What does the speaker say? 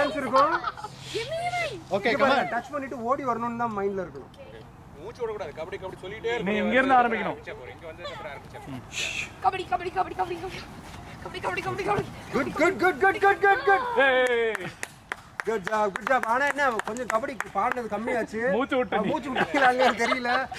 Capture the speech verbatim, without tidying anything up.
Chance இருக்கும். Okay come on. Touch பண்ணிட்டு ஓடி வரணும்னு தான் மைண்ட்ல இருக்கணும். மூச்சு விட கூடாது. கபடி கபடி சொல்லிட்டே இரு. நீ இங்க இருந்து ஆரம்பிக்கணும். இங்க வந்து அப்புறம் ஆரம்பிச்சேன். Kabaddi kabaddi kabaddi kabaddi kabaddi kabaddi kabaddi kabaddi. Good good good good good good good. ஏய் குட் ஜாப் குட் ஜாப். ஆனா என்ன கொஞ்சம் கபடி பாடுனது கம்மியாச்சு. மூச்சு விட்டு மூச்சு விட்டீங்களான்னு தெரியல.